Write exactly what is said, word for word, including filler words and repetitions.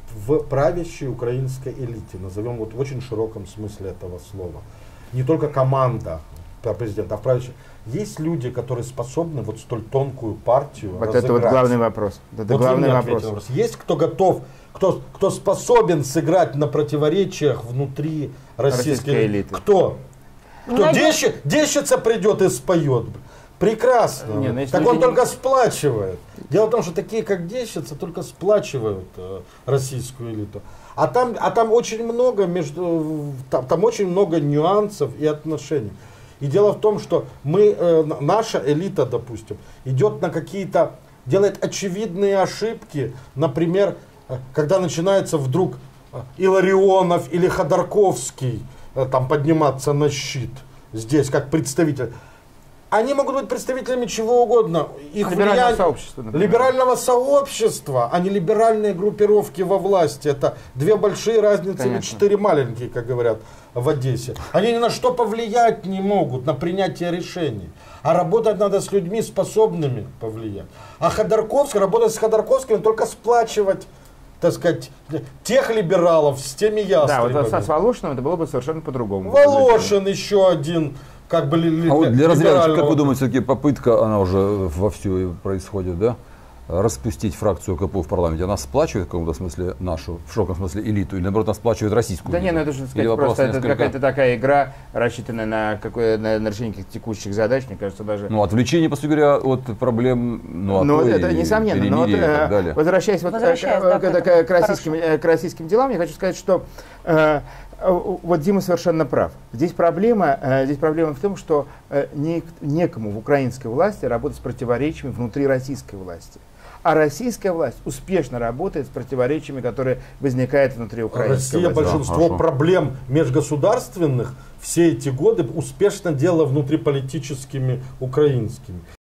в правящей украинской элите, назовем вот в очень широком смысле этого слова. Не только команда президента, а в правящей. Есть люди, которые способны вот столь тонкую партию Вот разыграть. это вот главный вопрос. Это вот главный вопрос. вопрос. Есть кто готов, кто, кто способен сыграть на противоречиях внутри российской, российской элиты? Кто? Кто? Дещи, Дещица придет и споет. Прекрасно. Не, ну, так он не... только сплачивает. Дело в том, что такие, как Дещица, только сплачивают э, российскую элиту. А там, а там очень много между, там, там очень много нюансов и отношений. И дело в том, что мы, э, наша элита, допустим, идет на какие-то, делает очевидные ошибки. Например, э, когда начинается вдруг э, Илларионов или Ходорковский э, там подниматься на щит здесь как представитель. Они могут быть представителями чего угодно. Их либерального влияние, сообщества. Например. Либерального сообщества, а не либеральные группировки во власти. Это две большие разницы, Конечно. Или четыре маленькие, как говорят в Одессе. Они ни на что повлиять не могут, на принятие решений. А работать надо с людьми, способными повлиять. А Ходорковский, работать с Ходорковским, только сплачивать, так сказать, тех либералов с теми ястребами. Да, вот с Волошиным это было бы совершенно по-другому. Волошин еще один. Как бы, а вот для разрядки, как вы думаете, все-таки попытка, она уже вовсю происходит, да, распустить фракцию КПУ в парламенте, она сплачивает в каком-то смысле нашу, в широком смысле элиту, или наоборот, она сплачивает российскую? Да элиту? нет, ну это же сказать, просто несколько... это какая-то такая игра, рассчитанная на, какое, на, на решение каких-то текущих задач, мне кажется, даже... Ну, отвлечение, по сути говоря, от проблем, ну, ну это несомненно, но вот, и так далее. Возвращаясь, вот, Возвращаясь, к, да, к, к, к, российским, к российским делам, я хочу сказать, что э, вот Дима совершенно прав. Здесь проблема, э, здесь проблема в том, что э, не, некому в украинской власти работать с противоречиями внутри российской власти. А российская власть успешно работает с противоречиями, которые возникают внутри украинской Россия власти. большинство да, проблем межгосударственных все эти годы успешно делала внутриполитическими украинскими.